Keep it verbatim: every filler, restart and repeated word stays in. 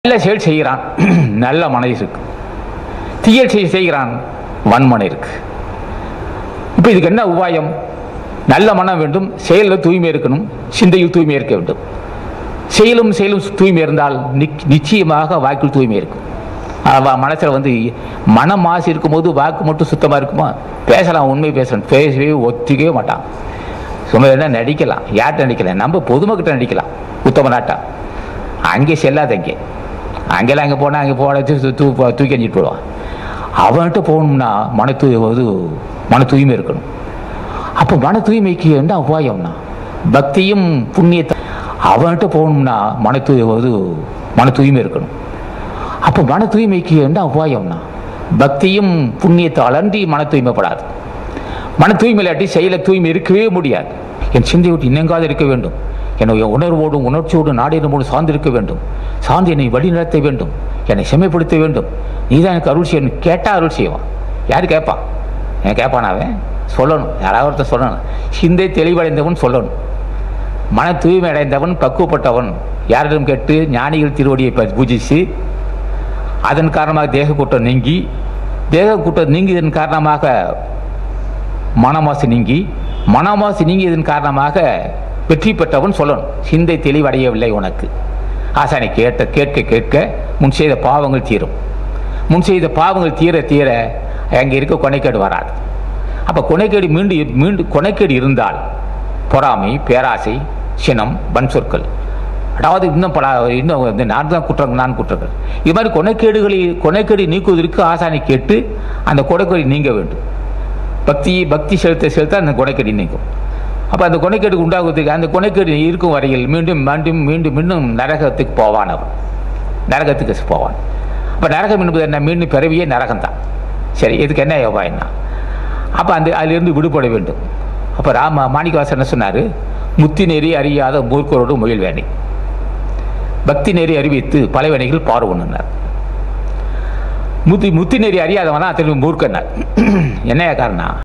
நல்ல செயல் செய்கிறான், நல்ல மனம் இருக்கு. தீய செயல் செய்கிறான், வன்மனம் இருக்கு. இப்போ இதுக்கு என்ன உபாயம்? நல்ல மனம் வேண்டும், செயலில் தூய்மை இருக்கணும், சிந்தையில் தூய்மை இருக்க வேண்டும். செயலும் செயலும் தூய்மை இருந்தால் நிச்சயமாக வாக்கில் தூய்மை இருக்கும். மனசில் வந்து மனம் மாசு இருக்கும்போது வாக்கு மட்டும் சுத்தமாக இருக்குமா? பேசலாம், உண்மை பேசணும், பேசவே ஒத்திக்கவே மாட்டான். சும்மா என்ன நடிக்கலாம், யார்கிட்ட நடிக்கலாம்? நம்ம பொதுமக்கிட்ட நடிக்கலாம். உத்தம நாட்டா அங்கே செல்லாத, அங்கே அங்கெல்லாம் அங்கே போனால் அங்கே போட தூ தூக்கி அஞ்சிட்டு போடுவான். அவன்கிட்ட போகணும்னா மன தூய் இது மன தூய்மை இருக்கணும். அப்போ மன தூய்மைக்கு என்ன உபாயம்னா பக்தியும் புண்ணியத்தை. அவன்கிட்ட போகணும்னா மன தூய் இது மன தூய்மை இருக்கணும். அப்போ மன தூய்மைக்கு என்ன உபாயம்னா பக்தியும் புண்ணியத்தை அலன்றி மன தூய்மைப்படாது. மன தூய்மை இல்லாட்டி செயல தூய்மை இருக்கவே முடியாது. என் சிந்தை விட்டு இன்னெங்காது இருக்க வேண்டும். என்னுடைய உணர்வோடும் உணர்ச்சியோடும் நாடினோடு சார்ந்திருக்க வேண்டும். சார்ந்து என்னை வழிநடத்த வேண்டும், என்னை செம்மைப்படுத்த வேண்டும். நீ தான் எனக்கு அருள் செய்யணும். கேட்டால் அருள் செய்வான். யார் கேட்பான்? ஏன் கேட்பானாவே? சொல்லணும், யாராவது ஒருத்தர் சொல்லணும். சிந்தை தெளிவடைந்தவன் சொல்லணும். மன தூய்மை அடைந்தவன் பக்குவப்பட்டவன் யாரிடம் கேட்டு ஞானிகள் திருவடியை பூஜித்து அதன் காரணமாக தேக கூட்டம் நீங்கி, தேக கூட்டம் நீங்கியதன் காரணமாக மனமாசு நீங்கி, மனமாசு நீங்கியதன் காரணமாக வெற்றி பெற்றவன் சொல்லணும். சிந்தை தெளிவடையவில்லை உனக்கு. ஆசானை கேட்ட கேட்க கேட்க முன் செய்த பாவங்கள் தீரும். முன் செய்த பாவங்கள் தீர தீர அங்கே இருக்க கொனைக்கேடு வராது. அப்போ கொனைக்கேடு மீண்டு மீண்டு கொனைக்கேடு இருந்தால் பொறாமை, பேராசை, சினம், வன் சொற்கள், அதாவது இன்னும் பல இன்னும் வந்து நான் தான் குற்றங்கள் நான் குற்றங்கள் இது மாதிரி கொனைக்கேடுகளை கொனைக்கேடு நீக்குவதற்கு ஆசானை கேட்டு அந்த கொனைக்கேடு நீங்க வேண்டும். பக்தி பக்தி செலுத்த செலுத்த அந்த கொனைக்கேடு நீங்கும். அப்போ அந்த கொனைக்கேடு உண்டாகுவதற்கு அந்த கொனைக்கேடு இருக்கும் வரையில் மீண்டும் மீண்டும் மீண்டும் மீண்டும் நரகத்துக்கு போவான். அவன் நரகத்துக்கு போவான். அப்போ நரகம் என்பது என்ன? மீண்டும் பிறவியே நரகம்தான். சரி, இதுக்கு என்ன யோகாயம்னா அப்போ அந்த அதிலிருந்து விடுபட வேண்டும். அப்போ ராம மாணிக்கவாசர் என்ன சொன்னார்? முத்தி நெறி அறியாத மூர்க்கரோடு முயல் வேணை, பக்தி நெறி அறிவித்து பல வேணைகள் பார்வனார். முத்தி முத்தி நெறி அறியாதவனா திரும்பி மூர்க்கனார். என்ன காரணம்?